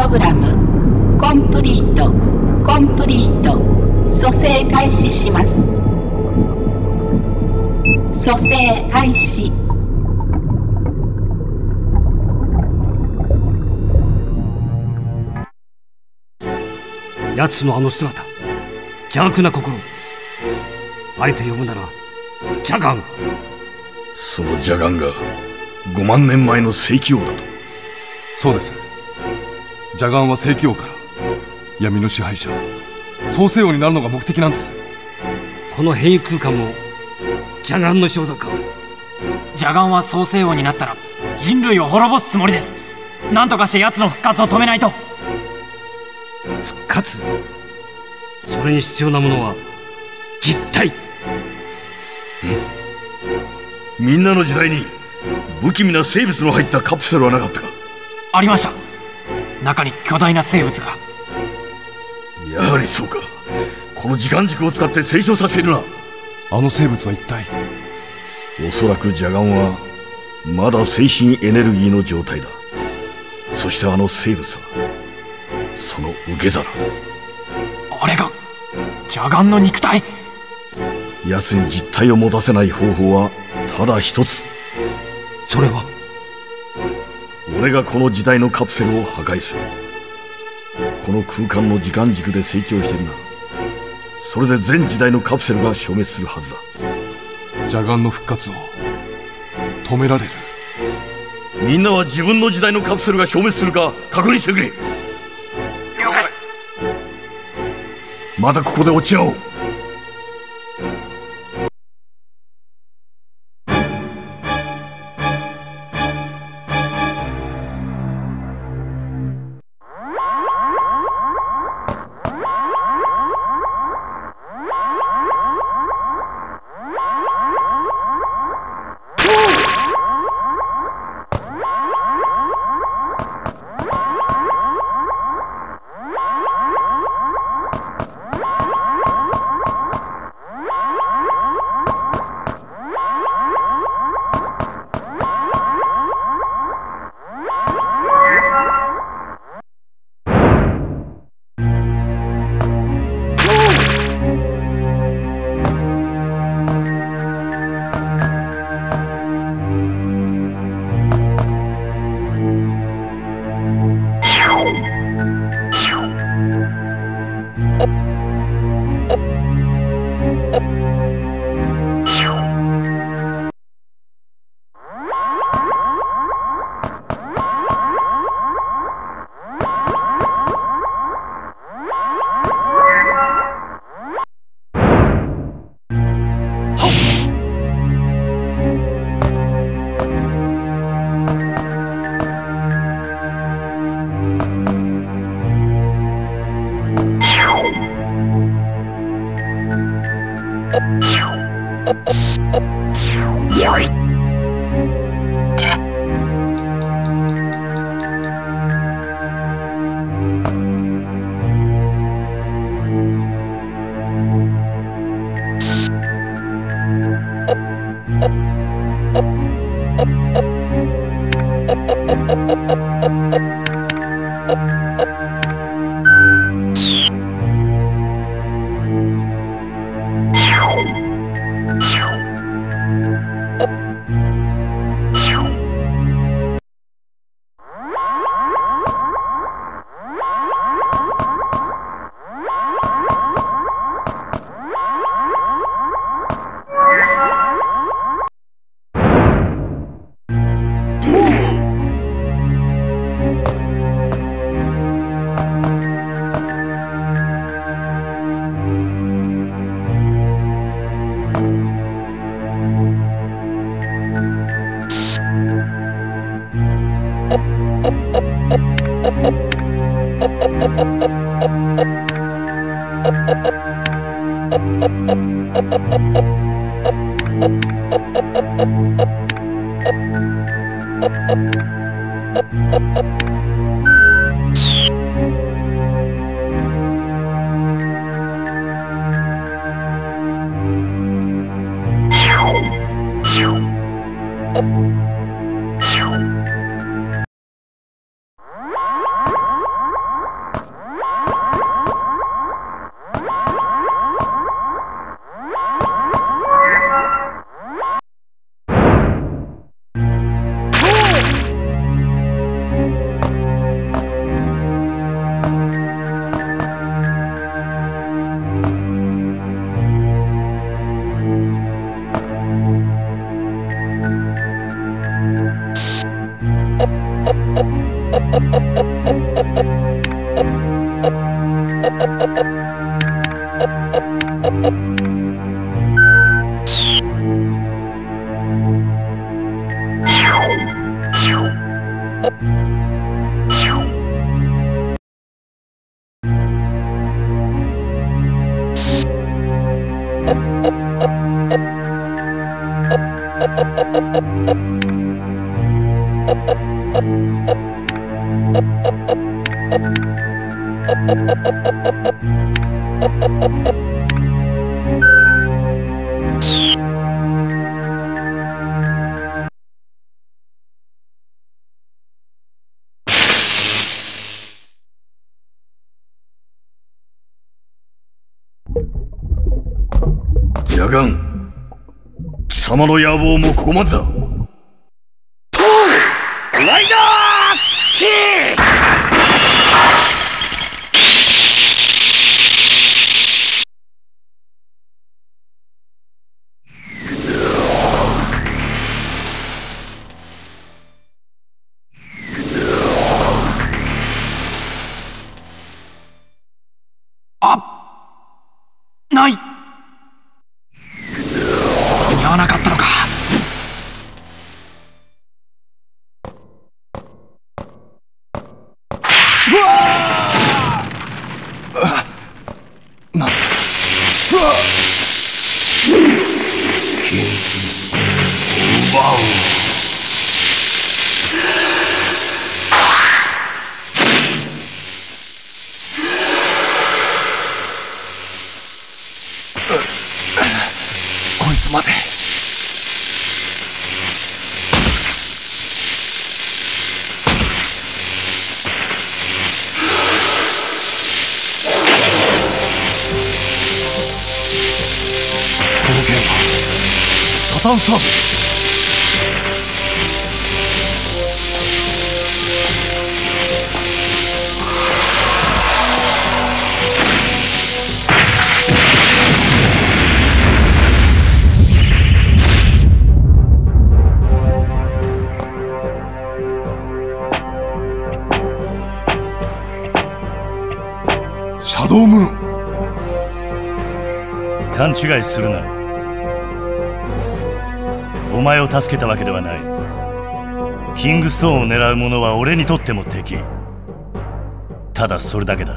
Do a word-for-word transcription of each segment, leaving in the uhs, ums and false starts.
ログラムコンプリートコンプリート蘇生開始します。蘇生開始。 奴のあの姿、邪悪な心、あえて呼ぶなら邪眼。 その邪眼がごまんねんまえの聖気王だと。 そうです。邪眼は聖気王から闇の支配者創世王になるのが目的なんです。 この変異空間も邪眼の仕業か。 邪眼は創世王になったら人類を滅ぼすつもりです。何とかして奴の復活を止めないと。 復活、それに必要なものは実体。 みんなの時代に不気味な生物の入ったカプセルはなかったか。 ありました。中に巨大な生物が。 やはりそうか。この時間軸を使って成長させるな。 あの生物は一体。 おそらく邪眼はまだ精神エネルギーの状態だ。そしてあの生物はその受け皿。 あれが邪眼の肉体。 奴に実体を持たせない方法はただ一つ。 それは俺がこの時代のカプセルを破壊する。この空間の時間軸で成長しているな。それで全時代のカプセルが消滅するはずだ。 邪眼の復活を止められる。 みんなは自分の時代のカプセルが消滅するか確認してくれ。 了解。 またここで落ち合おう。 ジャガン、貴様の野望もここまでだ。トーライダーキック。 ない。似合わなかったのか。うわあ、なんだ。うわキングストーンを奪う。 こいつまで。この剣はサタンサーブ。シャドウムーン。 勘違いするな。お前を助けたわけではない。キングストーンを狙う者は俺にとっても敵。ただそれだけだ。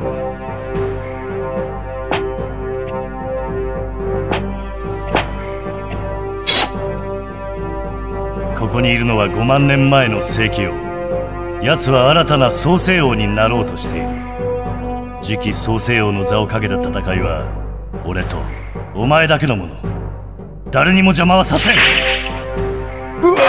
ここにいるのはごまんねんまえの聖騎王。奴は新たな創世王になろうとしている。次期創世王の座をかけた戦いは俺とお前だけのもの。誰にも邪魔はさせん。 うわっ、うわっ。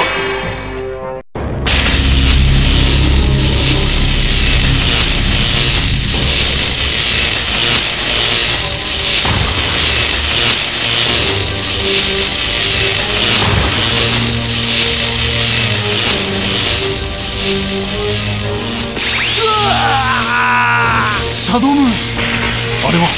シャドウムーン、あれは。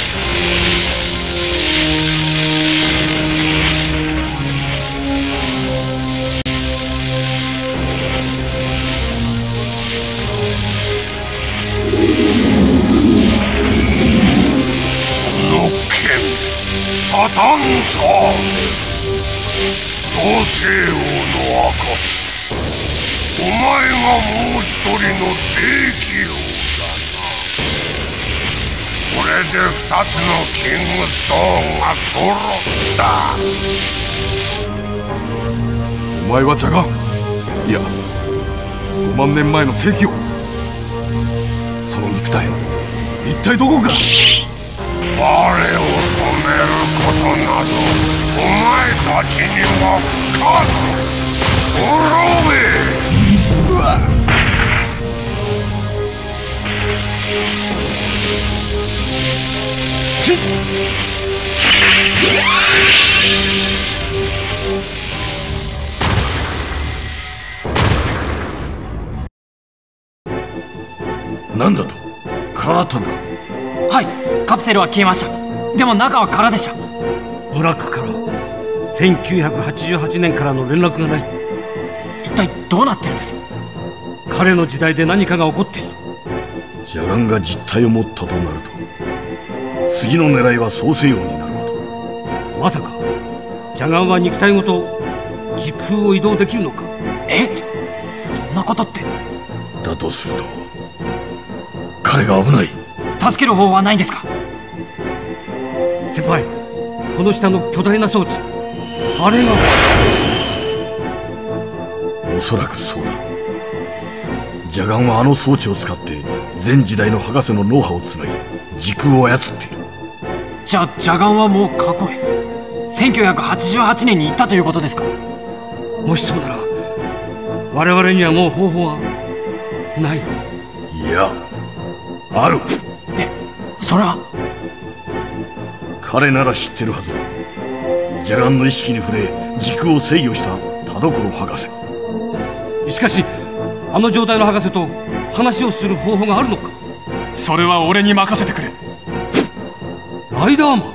その剣、サタンサーブ、創世王の証。お前がもう一人の聖騎王だな。これで二つのキングストーンが揃った。 お前はジャガン、いやごまんねんまえの聖騎王。その肉体、一体どこか。 我を止めることなどお前たちには不可能。滅べ。 うわっ。ひっ。 なんだと？空だったんだ。 はい、カプセルは消えました。でも中は空でした。 ブラックからせんきゅうひゃくはちじゅうはちねんからの連絡がない。 一体どうなってるんです？ 彼の時代で何かが起こっている。 邪眼が実体を持ったとなると、次の狙いは創世王になること。 まさか邪眼は肉体ごと時空を移動できるのか。 え、そんなことって。 だとすると彼が危ない。 助ける方法はないんですか。 先輩、この下の巨大な装置、あれが。 おそらくそうだ。邪眼はあの装置を使って全時代の博士の脳波をつなぎ時空を操っている。 じゃあ邪眼はもう過去へ、せんきゅうひゃくはちじゅうはちねんに行ったということですか。 もしそうなら我々にはもう方法はない。 いや、ある。 え、それは。 彼なら知ってるはずだ。邪眼の意識に触れ時空を制御した田所博士。 しかしあの状態の博士と話をする方法があるのか。 それは俺に任せてくれ。 ライダーマン。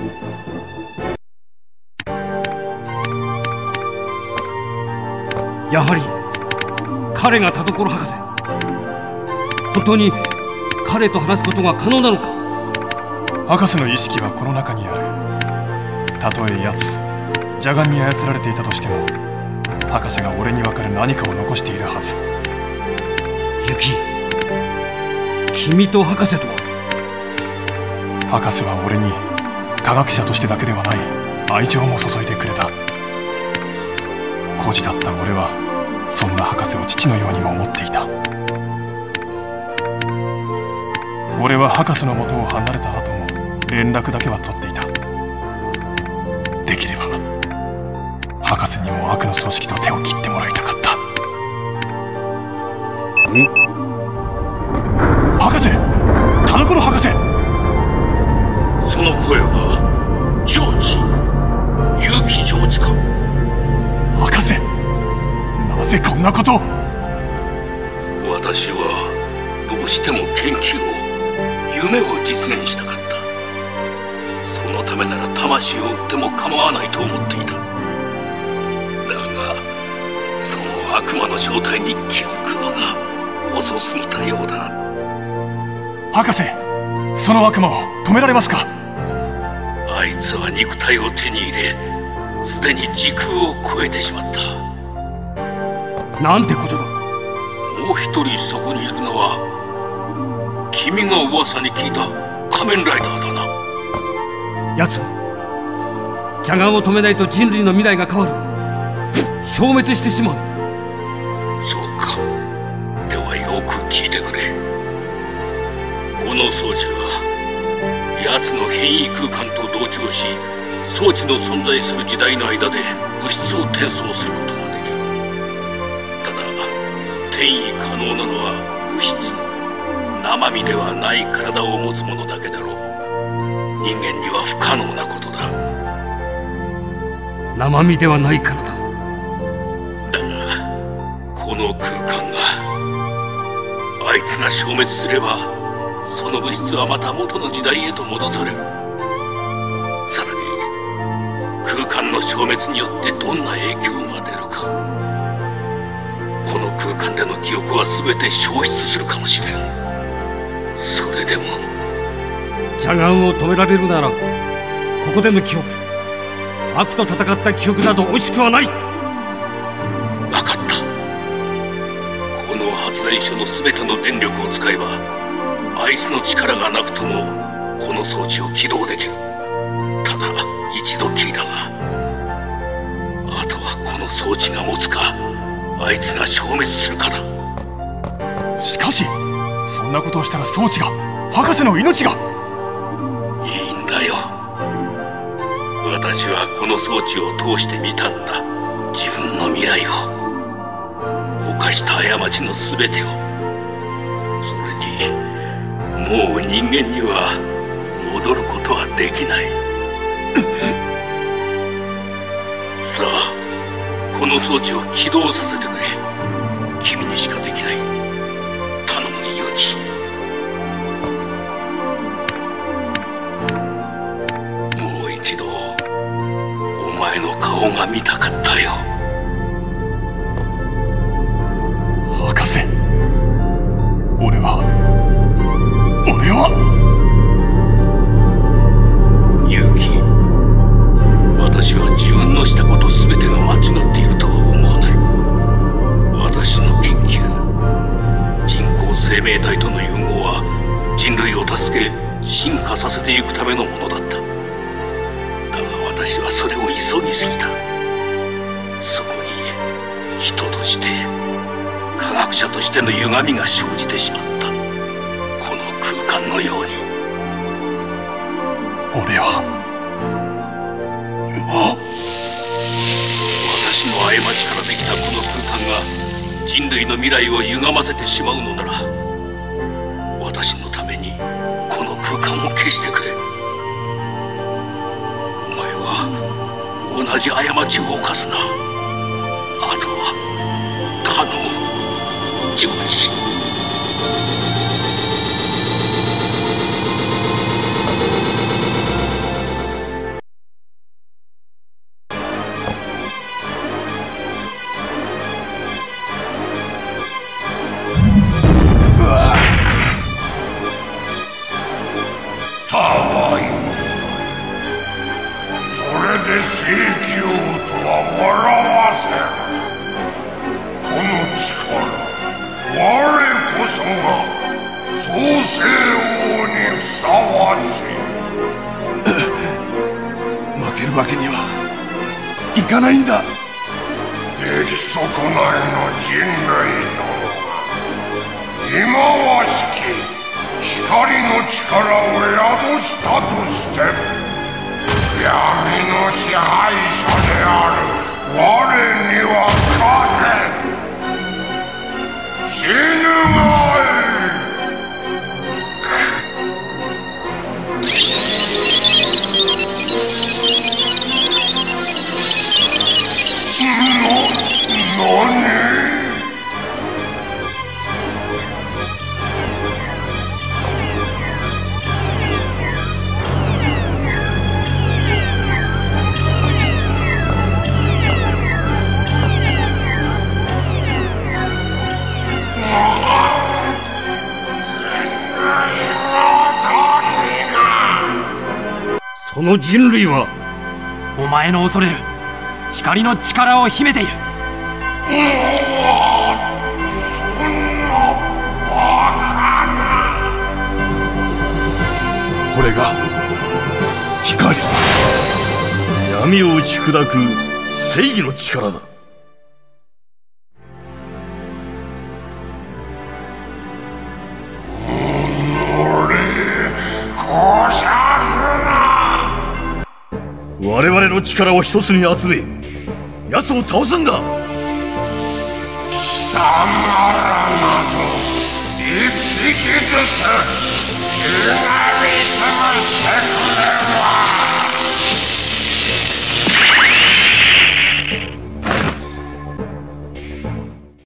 やはり彼が田所博士。本当に彼と話すことが可能なのか。 博士の意識はこの中にある。たとえ奴邪眼に操られていたとしても、博士が俺に分かる何かを残しているはず。 ユキ、君と博士とは。 博士は俺に科学者としてだけではない愛情も注いでくれた。孤児だった俺はそんな博士を父のようにも思っていた。俺は博士の元を離れた後も連絡だけは取っていた。できれば博士にも悪の組織と手を切ってもらいたかった。 ん？ 博士、田所博士。 その声はジョージ、結城ジョージか。 博士、なぜこんなこと。 私はどうしても研究を、夢を実現したかった。そのためなら魂を売っても構わないと思っていた。だがその悪魔の正体に気づくのが遅すぎたようだ。 博士、その悪魔を止められますか。 あいつは肉体を手に入れ、すでに時空を超えてしまった。 なんてことだ。 もう一人そこにいるのは君が噂に聞いた仮面ライダーだな。 奴は邪眼を止めないと人類の未来が変わる。消滅してしまう。 そうか。ではよく聞いてくれ。この装置は奴の変異空間と同調し、装置の存在する時代の間で物質を転送することができる。ただ転移可能なのは物質、生身ではない体を持つ者だけだろう。人間には不可能なことだ。 生身ではないからだ。 だがこの空間が、あいつが消滅すればその物質はまた元の時代へと戻される。さらに空間の消滅によってどんな影響が出るか。この空間での記憶は全て消失するかもしれん。それでも邪眼を止められるなら、ここでの記憶、悪と戦った記憶など惜しくはない。 分かった。この発電所の全ての電力を使えば、あいつの力がなくともこの装置を起動できる。ただ一度きりだが、あとはこの装置が持つか、あいつが消滅するかだ。 しかしそんなことをしたら装置が、博士の命が。 いいんだよ。私はこの装置を通して見たんだ。自分の未来を、犯した過ちの全てを。それにもう人間には戻ることはできない。さあ、この装置を起動させてくれ。君にしかできない。頼む、結城。もう一度お前の顔が見たかったよ。 博士。 人として科学者としての歪みが生じてしまった。この空間のように。 俺はもう私の過ちからできたこの空間が人類の未来を歪ませてしまうのなら、私のためにこの空間を消してくれ。お前は同じ過ちを犯すな。あとは頼む、ジョージ。 わけにはいかないんだ。 出来損ないの人類どもが忌まわしき光の力を宿したとして闇の支配者である我には勝てん。死ぬがい。 その人類はお前の恐れる光の力を秘めている。 そんなバカな。 これが光。 闇を打ち砕く正義の力だ。我々の力を一つに集め奴を倒すんだ。 貴様らなど一匹ずつゆがみつぶしてくれば